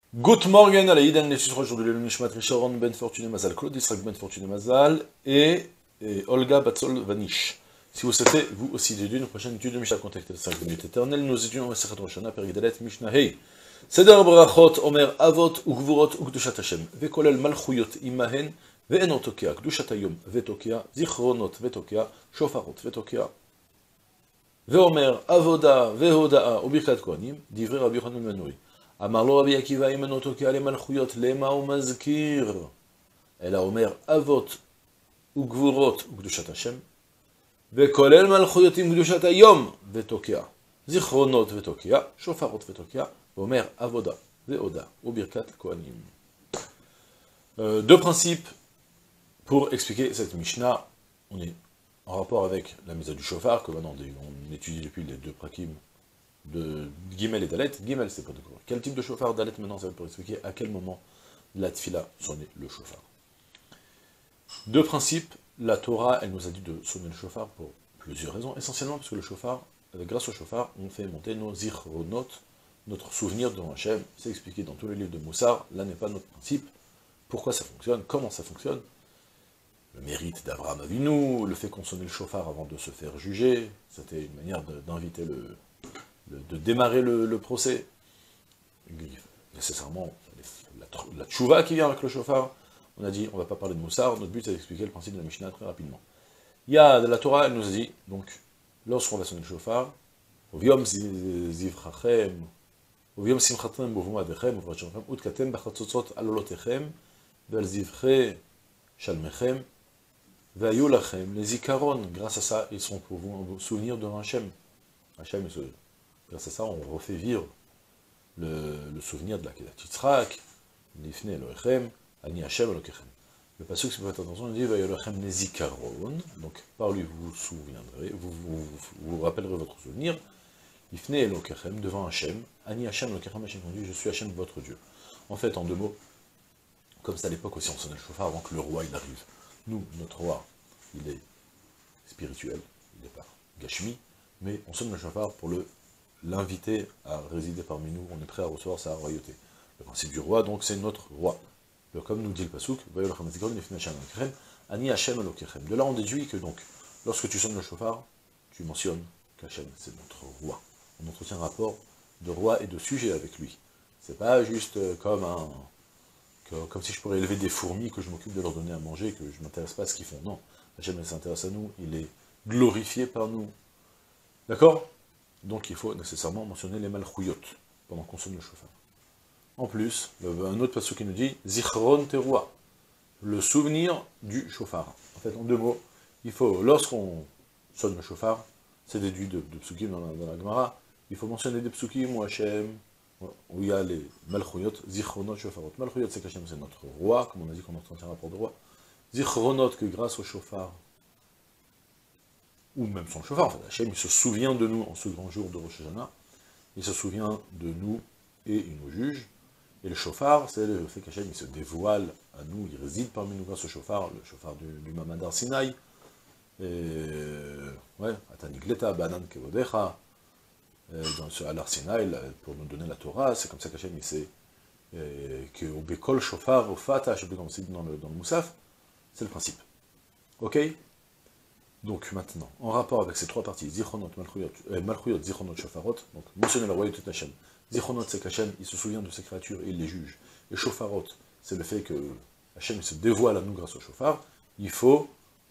Good morning à la Iden, les 3 jours de l'élu Nishmat Risharon Ben Fortuné Mazal, Claude Israq Ben Fortuné Mazal et Olga Batzol Vanish. Si vous souhaitez, vous aussi déduire une prochaine étude de Mishnah, contactez les 5 minutes éternelles. Nous étudions Masechet Rosh Hashanah, Perek Dalet, Mishnah Hey. Seder Brachot, Omer Avot, Ugvurot, Ugdushat Hashem, Vekolel Malchuyot Imahen, Ve'enot Tokia, Gdushat Hayom, Vetokia, Zichronot, Vetokia, Shofarot, Vetokia. Veomer Avoda, Vehodaa, Ubirkat Kohanim, Divrei Rabbi Yochanan ben Nuri. אמר לו רבי עקיבא אם אינו תוקע למלכויות, למה הוא מזכיר? אלא אומר אבות וגבורות וקדושת השם, וכולל מלכויות עם קדושת היום ותוקע, זיכרונות ותוקע, שופרות ותוקע, ואומר עבודה והודה וברכת כהנים. Deux principes pour expliquer cette Mishnah. On est en rapport avec la mise du shofar, que maintenant on étudie depuis les deux prakim de Gimel et Dalet. Gimel, c'est pour découvrir quel type de shofar. Dalet, maintenant, ça va pour expliquer à quel moment la tfila sonnait le shofar. Deux principes. La Torah, elle nous a dit de sonner le shofar pour plusieurs raisons. Essentiellement parce que le shofar, grâce au shofar, on fait monter nos zichronot, notre souvenir devant Hachem. C'est expliqué dans tous les livres de Moussar. Là n'est pas notre principe. Pourquoi ça fonctionne? Comment ça fonctionne? Le mérite d'Abraham Avinu, le fait qu'on sonnait le shofar avant de se faire juger, c'était une manière d'inviter de démarrer le procès. Nécessairement, la tchouva qui vient avec le shofar. On a dit, on ne va pas parler de Moussar, notre but c'est d'expliquer le principe de la Mishnah très rapidement. Il y a de la Torah, elle nous a dit, donc, lorsqu'on va sonner le shofar, Oviom zivchachem, Oviom simchatem bovumadechem, Ovrachem, Utkatem bachatzotzot alolotechem, Vel zivche shalmechem, Vayu lachem, les zikaron, grâce à ça, ils seront pour vous un souvenir de Hachem. Hachem, grâce à ça, on refait vivre le souvenir de la Kedat Yitzhak, l'Ifne Elohechem, Ani Hashem Elokechem. Le pasuk, si vous faites attention, il dit Vayolachem Nezikaron, donc par lui vous vous souviendrez, vous rappellerez votre souvenir, Ifne Elokechem, devant Hashem, Ani Hashem Elokechem, Hashem dit je suis Hashem votre Dieu. En fait, en deux mots, comme c'est à l'époque aussi, on sonnait le shofar avant que le roi il arrive. Nous, notre roi, il est spirituel, il n'est pas Gashmi, mais on sonne le shofar pour l'inviter à résider parmi nous, on est prêt à recevoir sa royauté. Le principe du roi, donc, c'est notre roi. Comme nous dit le pasuk, de là on déduit que donc, lorsque tu sonnes le shofar, tu mentionnes qu'Hachem, c'est notre roi. On entretient un rapport de roi et de sujet avec lui. C'est pas juste comme si je pourrais élever des fourmis, que je m'occupe de leur donner à manger, que je ne m'intéresse pas à ce qu'ils font. Non, Hachem s'intéresse à nous, il est glorifié par nous. D'accord? Donc il faut nécessairement mentionner les malchouyot pendant qu'on sonne le shofar. En plus, un autre passage qui nous dit Zichron teroua, le souvenir du shofar. En fait, en deux mots, il faut, lorsqu'on sonne le shofar, c'est déduit de psukim dans la Gemara, il faut mentionner des psukim où Hachem, où il y a les malchouyot, zichronot, shofarot. Malchouyot, c'est qu'Hachem, c'est notre roi, comme on a dit qu'on entretient un rapport de roi. Zichronot, que grâce au shofar, ou même sans le shofar, en fait, Hachem, il se souvient de nous en ce grand jour de Rosh Hashanah, il se souvient de nous et il nous juge, et le shofar, c'est le fait qu'Hachem, il se dévoile à nous, il réside parmi nous grâce au shofar, le shofar du Mamadar Sinaï, ouais, Atanigleta, Banan Kevodecha, à l'Arsinaï, pour nous donner la Torah, c'est comme ça qu'Hachem, il sait, que au Bekol Shofar, au Fatah, je sais plus comment c'est dans le Moussaf, c'est le principe. Ok? Donc maintenant, en rapport avec ces trois parties, Zichronot, Malchuyot, Zichronot, Shofarot, donc mentionner la royauté d'Hachem. Zichronot, c'est qu'Hachem, il se souvient de ses créatures et il les juge. Et Shofarot, c'est le fait que Hachem se dévoile à nous grâce au shofar. Il faut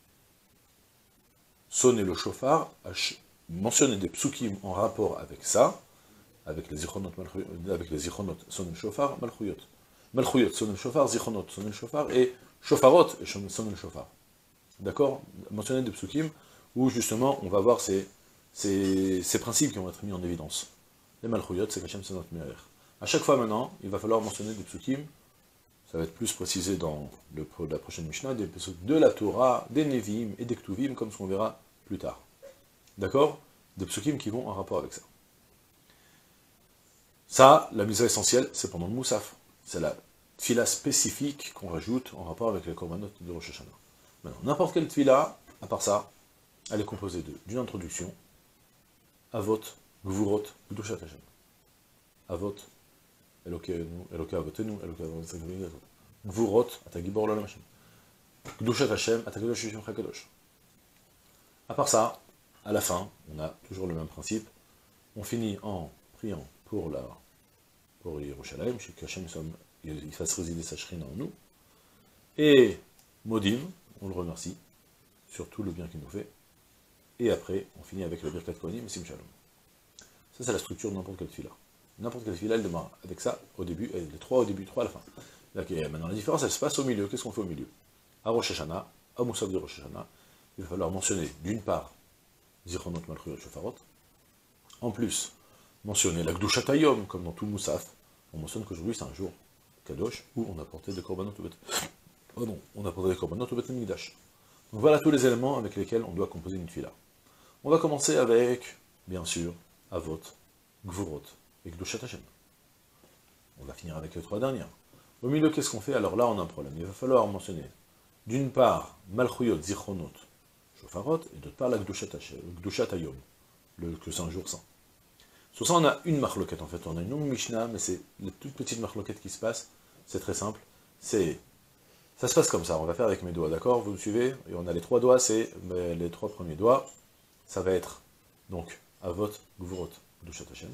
sonner le shofar, mentionner des psukim en rapport avec ça, avec les Zichronot, sonner le shofar, Malchuyot. Malchuyot, sonner le shofar, Zichronot, sonner le shofar, et Shofarot, sonner le shofar. D'accord? Mentionner des psukim, où justement on va voir ces principes qui vont être mis en évidence. Les malchouyot, c'est qu'Hachem, c'est notre meilleur. À chaque fois maintenant, il va falloir mentionner des psukim, ça va être plus précisé dans la prochaine Mishnah, des psukim de la Torah, des Nevi'im et des Ktuvim, comme ce qu'on verra plus tard. D'accord? Des psukim qui vont en rapport avec ça. Ça, la mise essentielle, c'est pendant le Moussaf. C'est la tfila spécifique qu'on rajoute en rapport avec les korbanot de Rosh Hashanah. Maintenant, n'importe quelle tfila, à part ça, elle est composée d'une introduction, avot, gvurot, gdushat Hashem. Avot, Elokeinu, Eloke Avotenu, Eloke Avraham Yitzhak Yaakov. Gvurot, ata gibor l'olam Hashem. Kedushat Hashem, ata kadosh Shemcha Kadosh. À part ça, à la fin, on a toujours le même principe. On finit en priant pour Yerushalayim, qu'Hashem il fasse résider sa shrina en nous. Et Modim, on le remercie sur tout le bien qu'il nous fait. Et après, on finit avec le Birkat Kohanim et Sim Shalom. Ça, c'est la structure de n'importe quelle fila. N'importe quelle fila, elle démarre avec ça au début, et les trois au début, trois à la fin. Maintenant, la différence, elle se passe au milieu. Qu'est-ce qu'on fait au milieu? À Rosh Hashanah, à Moussaf de Rosh Hashanah, il va falloir mentionner, d'une part, Zichronot Malchuyot Shofarot. En plus, mentionner la Gdushat Hayom, comme dans tout Moussaf. On mentionne qu'aujourd'hui, c'est un jour Kadosh, où on a porté des korbanot au Bet. Oh non, on a porté des korbanot au Bet Mikdash. Donc voilà tous les éléments avec lesquels on doit composer une fila. On va commencer avec, bien sûr, Avot, Gvurot et Gdushat Hashem. On va finir avec les trois dernières. Au milieu, qu'est-ce qu'on fait? Alors là, on a un problème. Il va falloir mentionner, d'une part, Malchuyot, Zichronot, Shofarot, et d'autre part, la Gdushat Hayom, que c'est un jour saint. Sur ça, on a une marloquette, en fait. On a une longue Mishnah, mais c'est la toute petite marloquette qui se passe. C'est très simple. Ça se passe comme ça. On va faire avec mes doigts, d'accord? Vous me suivez? Et on a les trois doigts, c'est les trois premiers doigts. Ça va être, donc, Avot, Gvurot, Gdushat Hashem.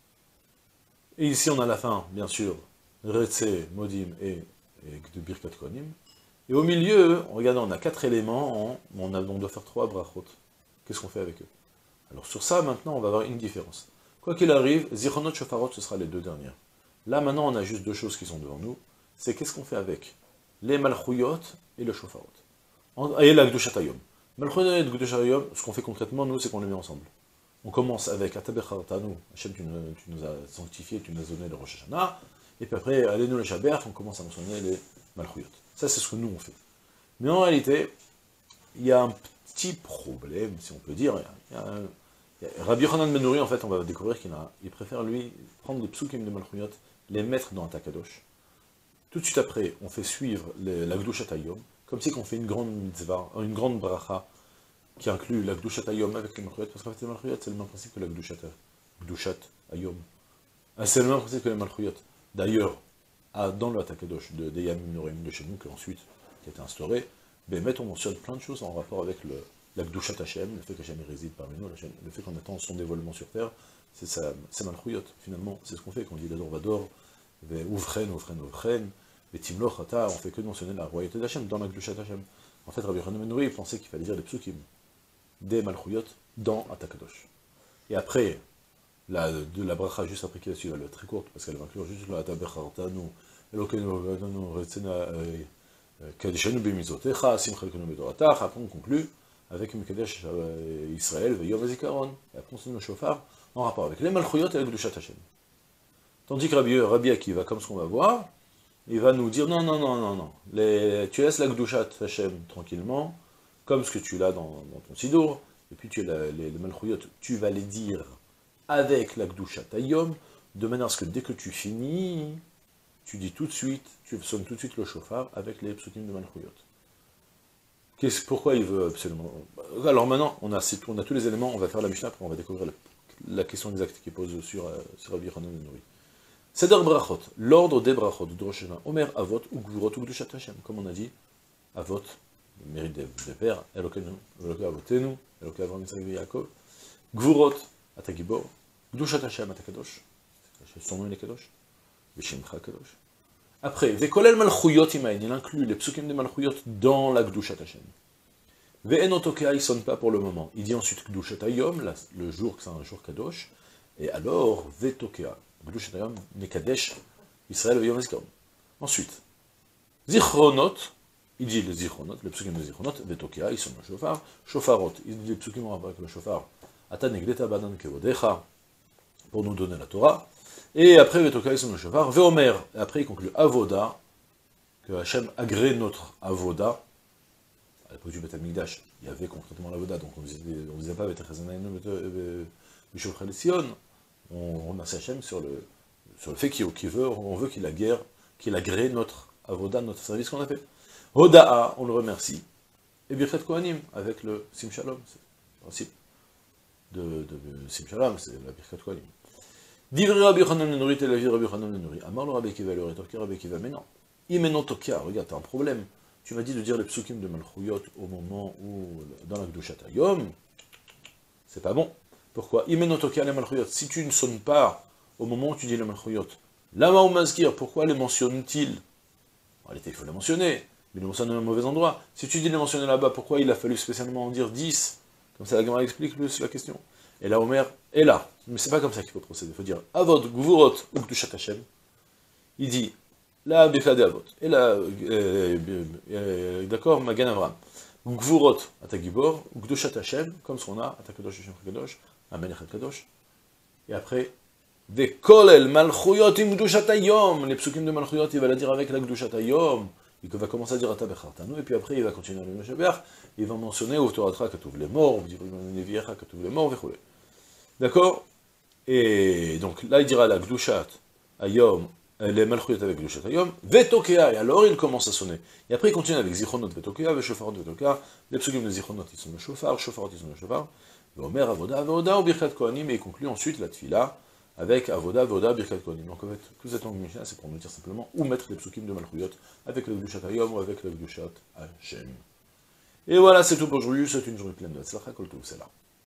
Et ici, on a la fin, bien sûr, Retse, Modim et Birkat Kohanim. Et au milieu, regardez, on a quatre éléments, on doit faire trois brachot. Qu'est-ce qu'on fait avec eux? Alors sur ça, maintenant, on va avoir une différence. Quoi qu'il arrive, Zichronot Shofarot, ce sera les deux dernières. Là, maintenant, on a juste deux choses qui sont devant nous. C'est qu'est-ce qu'on fait avec les Malchuyot et le Shofarot. Et la Gdushat Hayom. Malchuyot et Gdushat Hayom, ce qu'on fait concrètement, nous, c'est qu'on les met ensemble. On commence avec Atabechartanu, Hachem, tu nous as sanctifié, tu nous as donné le Rosh Hashanah, et puis après, allez-nous les Shabbat, on commence à mentionner les Malchuyot. Ça, c'est ce que nous, on fait. Mais en réalité, il y a un petit problème, si on peut dire. Rabbi Yochanan Ben Nuri, en fait, on va découvrir qu'il préfère, lui, prendre les psukim de Malchuyot, les mettre dans un Takadosh. Tout de suite après, on fait suivre la Gdushat Hayom, comme si on fait une grande mitzvah, une grande bracha, qui inclut la Gdushat Hayom avec les Malchuyot, parce qu'en fait, les Malchuyot, c'est le même principe que la Gdushat Hayom. C'est le même principe que les Malchuyot. D'ailleurs, dans le Takadosh des Yamim Norim de chez nous, qui a été instauré, on mentionne plein de choses en rapport avec la Gdushat Hashem, le fait qu'Hashem réside parmi nous, le fait qu'on attend son dévoilement sur terre, c'est Malchuyot, finalement, c'est ce qu'on fait, quand on dit Vador Vador, Ouvren, Timloch, Ata, on fait que mentionner la royauté d'Hashem dans la Gdushat Hashem. En fait, Rabbi Yochanan Ben Nuri pensait qu'il fallait dire des psukim, des Malchuyot, dans Atakadosh. Et après, de la bracha juste après qu'elle suit, elle est très courte, parce qu'elle va inclure juste la Tabechartanu, Elokeinu, Retsena, Kadeshenu Bemizotecha, Simchalkenu Bedoratach, après on conclut avec Mekadesh Israël, Veyom Hazikaron, et après on sonne le shofar, en rapport avec les Malchuyot et la Gdushat Hashem. Tandis que Rabbi Akiva, comme ce qu'on va voir, il va nous dire, non, tu laisses la Gdushat Hashem tranquillement, comme ce que tu l'as dans ton sidour, et puis tu as les Malchuyot, tu vas les dire avec la Gdushat Hayom, de manière à ce que dès que tu finis, tu dis tout de suite, tu sonnes tout de suite le shofar avec les psukim de Malchuyot. Pourquoi il veut absolument... Alors maintenant, on a tous les éléments, on va faire la Mishnah, après on va découvrir la question exacte qui pose sur Rabbi Yochanan Ben Nuri. Seder brachot, l'ordre des brachot de Rosh Hashanah, Omer Avot ou Gvurot ou Gdushat Hashem, comme on a dit, Avot, le mérite des pères, Elokeinu, Eloke Avotenu, Eloke Avraham Yitzhak Yaakov, Gvurot, Atagibor, Gdushat Hashem Atakadosh, son nom il est Kadosh, Veshimcha Kadosh. Après, Vekolel Malchuyot Imaïn, il inclut les psukim de Malchuyot dans la Gdushat Hashem. Ve'enotokea, il ne sonne pas pour le moment. Il dit ensuite Gdushat Hayom, le jour que c'est un jour Kadosh, et alors Ve'tokea, Gdushat Hayom, Mekadesh, Israël Veyom Hazikaron. Ensuite, Zichronot, il dit les Zichronot, les psukim de Zichronot, Ve'tokea, il sonne le shofar, Shofarot, il dit les psukim en rapport avec le shofar, Ata Negleta Badan Kevodecha, pour nous donner la Torah. Et après, Vetoka, il sonne le shofar. Veomer, et après, il conclut Avoda, que Hachem agrée notre Avoda. À l'époque du Beth Amikdash, il y avait concrètement l'Avoda, donc on ne disait pas on remercie Hachem sur le fait on veut qu'il agrée notre Avoda, notre service qu'on a fait. Hoda'a, on le remercie. Et Birkat Kohanim, avec le Sim Shalom, c'est le principe de Sim Shalom, c'est la Birkat Kohanim. Divrei Rabbi Yochanan ben Nuri, tel avis Rabbi Yochanan ben Nuri. Amar le Rabbi Kiva, le rétorqué Rabbi Kiva, mais non. Imeno Tokia, regarde, t'as un problème. Tu m'as dit de dire les psukim de Malchuyot au moment où, dans la Gdushat Hayom, c'est pas bon. Pourquoi? Imeno Tokia les Malchuyot. Si tu ne sonnes pas au moment où tu dis les Malchuyot, Lama ou Mazkir, pourquoi les mentionne-t-il? En réalité, il faut les mentionner, mais il les mentionne à un mauvais endroit. Si tu dis les mentionner là-bas, pourquoi il a fallu spécialement en dire 10? Comme ça, la Gemara explique plus la question. Et là, Omer est là. Mais c'est pas comme ça qu'il faut procéder. Il faut dire Avod, Gvurot, ou Gdushat Hashem. Il dit la Birkat de Avot. Et là, d'accord, Magan Avram. Gvurot, Atagibor, ou Gdushat Hashem, comme ce qu'on a, Atakadosh Hashem Kadosh, Amelech Kadosh. Et après, Ve kolel malchuyot im Gdushat Hayom. Les psukim de Malchuyot, il va la dire avec la Gdushat Hayom. Il va commencer à dire Ata Bechartanu, et puis après il va continuer à le Meshaber, il va mentionner Utoratra Katouv les morts, Neviecha Katouv les morts, etc. D'accord? Et donc là il dira la Gdushat Hayom, les Malchuyot avec Gdushat Hayom, Vetokea, et alors il commence à sonner. Et après il continue avec Zichronot Vetokea, Veshofarot Vetokea, les psukim de Zichronot ils sont le Shofar, Shofarot ils sont le Shofar, Omer Avoda, Avoda, ou Birkat Kohanim, et il conclut ensuite la Tfila avec Avoda, Avoda, Birkat Kohanim. Donc en fait, tout cette langue Mishnah, c'est pour nous dire simplement où mettre les psukim de Malchuyot, avec le Gdushat Hayom ou avec le Gdushat Hashem. Et voilà, c'est tout pour aujourd'hui, c'est une journée pleine de Tzlacha, Kol Tov, c'est là.